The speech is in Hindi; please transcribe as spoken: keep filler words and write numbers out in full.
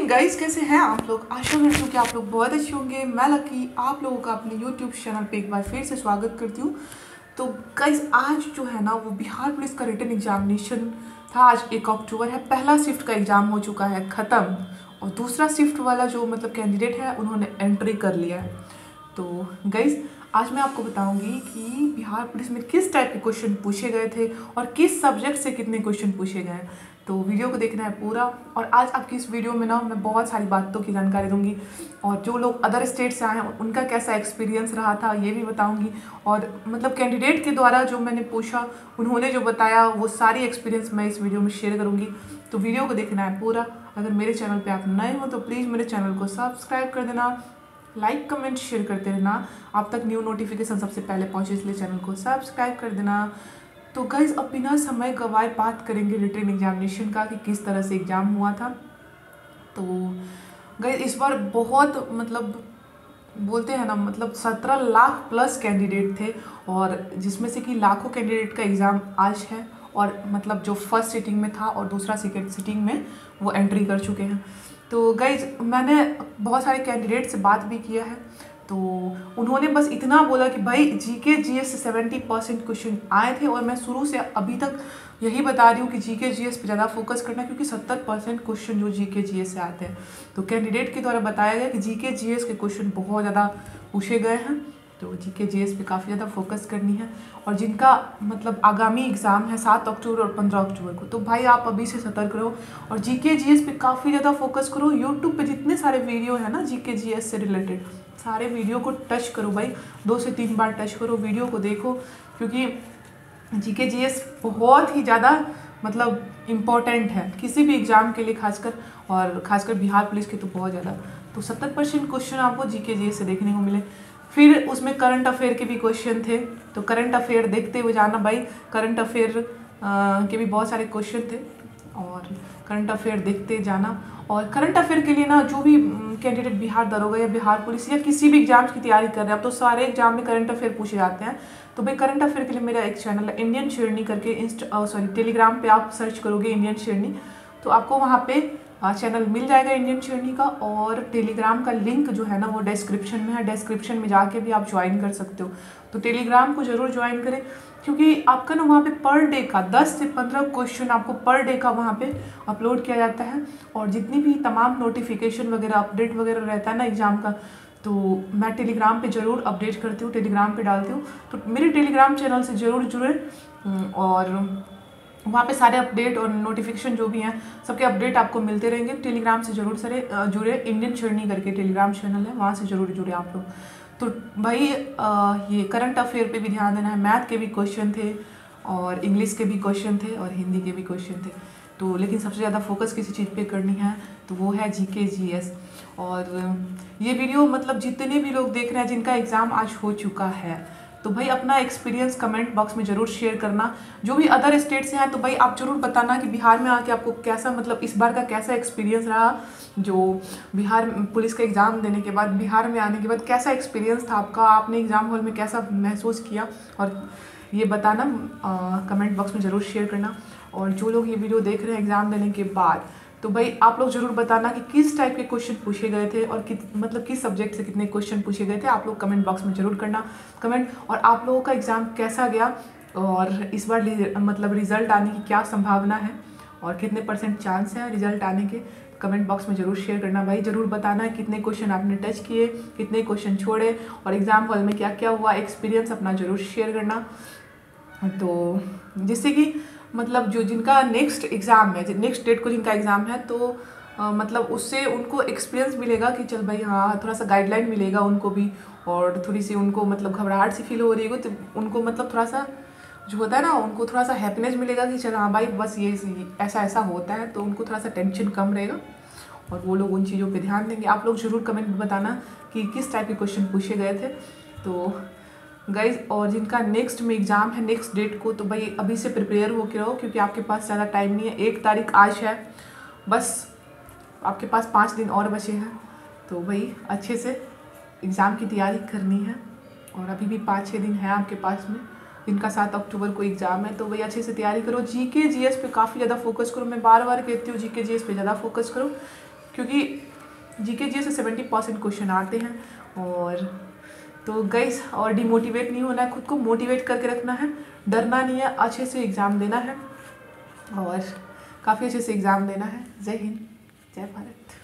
मॉर्निंग गाइस, कैसे हैं आप लोग। आशा करती हूँ कि आप लोग बहुत अच्छे होंगे। मैं लकी आप लोगों का अपने यूट्यूब चैनल पे एक बार फिर से स्वागत करती हूँ। तो गाइस आज जो है ना वो बिहार पुलिस का रिटन एग्जामिनेशन था। आज एक अक्टूबर है। पहला शिफ्ट का एग्ज़ाम हो चुका है ख़त्म और दूसरा शिफ्ट वाला जो मतलब कैंडिडेट है उन्होंने एंट्री कर लिया है। तो गाइस आज मैं आपको बताऊंगी कि बिहार पुलिस में किस टाइप के क्वेश्चन पूछे गए थे और किस सब्जेक्ट से कितने क्वेश्चन पूछे गए। तो वीडियो को देखना है पूरा। और आज आपकी इस वीडियो में ना मैं बहुत सारी बातों की जानकारी दूंगी और जो लोग अदर स्टेट से आए हैं उनका कैसा एक्सपीरियंस रहा था ये भी बताऊंगी। और मतलब कैंडिडेट के द्वारा जो मैंने पूछा उन्होंने जो बताया वो सारी एक्सपीरियंस मैं इस वीडियो में शेयर करूँगी। तो वीडियो को देखना है पूरा। अगर मेरे चैनल पर आप नए हो तो प्लीज़ मेरे चैनल को सब्सक्राइब कर देना, लाइक कमेंट शेयर करते रहना। आप तक न्यू नोटिफिकेशन सबसे पहले पहुंचे इसलिए चैनल को सब्सक्राइब कर देना। तो गाइज अब बिना समय गवाए बात करेंगे रिटन एग्जामिनेशन का कि किस तरह से एग्ज़ाम हुआ था। तो गाइज इस बार बहुत मतलब बोलते हैं ना मतलब सत्रह लाख प्लस कैंडिडेट थे और जिसमें से कि लाखों कैंडिडेट का एग्ज़ाम आज है और मतलब जो फर्स्ट सीटिंग में था और दूसरा सेकेंड सीटिंग में वो एंट्री कर चुके हैं। तो गाइज मैंने बहुत सारे कैंडिडेट से बात भी किया है तो उन्होंने बस इतना बोला कि भाई जीके जीएस से सेवेंटी परसेंट क्वेश्चन आए थे और मैं शुरू से अभी तक यही बता रही हूँ कि जीके जीएस पे ज़्यादा फोकस करना क्योंकि सत्तर परसेंट क्वेश्चन जो जीके जीएस से आते हैं। तो कैंडिडेट के द्वारा बताया गया कि जीके जीएस के क्वेश्चन बहुत ज़्यादा पूछे गए हैं तो जीके जीएस पे काफ़ी ज़्यादा फोकस करनी है। और जिनका मतलब आगामी एग्ज़ाम है सात अक्टूबर और पंद्रह अक्टूबर को तो भाई आप अभी से सतर्क रहो और जीके जीएस पे काफ़ी ज़्यादा फोकस करो। यूट्यूब पे जितने सारे वीडियो है ना जीके जीएस से रिलेटेड सारे वीडियो को टच करो भाई, दो से तीन बार टच करो, वीडियो को देखो क्योंकि जीके जीएस बहुत ही ज़्यादा मतलब इम्पॉर्टेंट है किसी भी एग्ज़ाम के लिए, खासकर और खासकर बिहार पुलिस के तो बहुत ज़्यादा। तो सत्तर परसेंट क्वेश्चन आपको जीके जीएस से देखने को मिले। फिर उसमें करंट अफेयर के भी क्वेश्चन थे तो करंट अफेयर देखते हुए जाना भाई। करंट अफेयर के भी बहुत सारे क्वेश्चन थे और करंट अफेयर देखते जाना। और करंट अफेयर के लिए ना जो भी कैंडिडेट बिहार दरोगा या बिहार पुलिस या किसी भी एग्जाम की तैयारी कर रहे हैं अब तो सारे एग्जाम में करंट अफेयर पूछे जाते हैं। तो भाई करंट अफेयर के लिए मेरा एक चैनल है इंडियन शेरनी करके, इंस्ट सॉरी टेलीग्राम पे आप सर्च करोगे इंडियन शेरनी तो आपको वहाँ पे चैनल मिल जाएगा इंडियन शेरनी का। और टेलीग्राम का लिंक जो है ना वो डिस्क्रिप्शन में है, डिस्क्रिप्शन में जाके भी आप ज्वाइन कर सकते हो। तो टेलीग्राम को जरूर ज्वाइन करें क्योंकि आपका ना वहाँ पे पर डे का दस से पंद्रह क्वेश्चन आपको पर डे का वहाँ पे अपलोड किया जाता है। और जितनी भी तमाम नोटिफिकेशन वगैरह अपडेट वगैरह रहता है ना एग्ज़ाम का तो मैं टेलीग्राम पे ज़रूर अपडेट करती हूँ, टेलीग्राम पे डालती हूँ। तो मेरे टेलीग्राम चैनल से ज़रूर जुड़े और वहाँ पे सारे अपडेट और नोटिफिकेशन जो भी हैं सबके अपडेट आपको मिलते रहेंगे। टेलीग्राम से ज़रूर सरे जुड़े, इंडियन शेरनी करके टेलीग्राम चैनल है वहाँ से ज़रूर जुड़े आप लोग। तो भाई आ, ये करंट अफेयर पे भी ध्यान देना है। मैथ के भी क्वेश्चन थे और इंग्लिश के भी क्वेश्चन थे और हिंदी के भी क्वेश्चन थे। तो लेकिन सबसे ज़्यादा फोकस किसी चीज़ पे करनी है तो वो है जीके जीएस। और ये वीडियो मतलब जितने भी लोग देख रहे हैं जिनका एग्ज़ाम आज हो चुका है तो भाई अपना एक्सपीरियंस कमेंट बॉक्स में ज़रूर शेयर करना। जो भी अदर स्टेट से हैं तो भाई आप ज़रूर बताना कि बिहार में आके आपको कैसा मतलब इस बार का कैसा एक्सपीरियंस रहा। जो बिहार पुलिस का एग्ज़ाम देने के बाद बिहार में आने के बाद कैसा एक्सपीरियंस था आपका, आपने एग्ज़ाम हॉल में कैसा महसूस किया और ये बताना कमेंट बॉक्स में ज़रूर शेयर करना। और जो लोग ये वीडियो देख रहे हैं एग्ज़ाम देने के बाद तो भाई आप लोग ज़रूर बताना कि किस टाइप के क्वेश्चन पूछे गए थे और कि मतलब किस सब्जेक्ट से कितने क्वेश्चन पूछे गए थे। आप लोग कमेंट बॉक्स में ज़रूर करना कमेंट। और आप लोगों का एग्ज़ाम कैसा गया और इस बार मतलब रिज़ल्ट आने की क्या संभावना है और कितने परसेंट चांस है रिज़ल्ट आने के, कमेंट बॉक्स में ज़रूर शेयर करना भाई। ज़रूर बताना कितने क्वेश्चन आपने टच किए, कितने क्वेश्चन छोड़े और एग्ज़ाम हॉल में क्या क्या हुआ, एक्सपीरियंस अपना ज़रूर शेयर करना। तो जिससे कि मतलब जो जिनका नेक्स्ट एग्ज़ाम है, नेक्स्ट डेट को जिनका एग्ज़ाम है तो आ, मतलब उससे उनको एक्सपीरियंस मिलेगा कि चल भाई हाँ थोड़ा सा गाइडलाइन मिलेगा उनको भी। और थोड़ी सी उनको मतलब घबराहट सी फील हो रही है तो उनको मतलब थोड़ा सा जो होता है ना उनको थोड़ा सा हैप्पीनेस मिलेगा कि चल हाँ भाई बस ये ऐसा ऐसा होता है तो उनको थोड़ा सा टेंशन कम रहेगा और वो लोग उन चीज़ों पे ध्यान देंगे। आप लोग ज़रूर कमेंट में बताना कि किस टाइप के क्वेश्चन पूछे गए थे। तो गाइज और जिनका नेक्स्ट में एग्ज़ाम है नेक्स्ट डेट को तो भाई अभी से प्रिपेयर हो के रहो क्योंकि आपके पास ज़्यादा टाइम नहीं है। एक तारीख आज है, बस आपके पास पाँच दिन और बचे हैं तो भाई अच्छे से एग्ज़ाम की तैयारी करनी है। और अभी भी पाँच छः दिन है आपके पास में जिनका सात अक्टूबर को एग्ज़ाम है तो भाई अच्छे से तैयारी करो। जीके जीएस पे काफ़ी ज़्यादा फोकस करो, मैं बार बार कहती हूँ जीके जीएस पे ज़्यादा फोकस करो क्योंकि जीके जी से सेवेंटी परसेंट क्वेश्चन आते हैं। और तो गाइस और डिमोटिवेट नहीं होना है, खुद को मोटिवेट करके रखना है, डरना नहीं है, अच्छे से एग्ज़ाम देना है और काफ़ी अच्छे से एग्ज़ाम देना है। जय हिंद, जय भारत।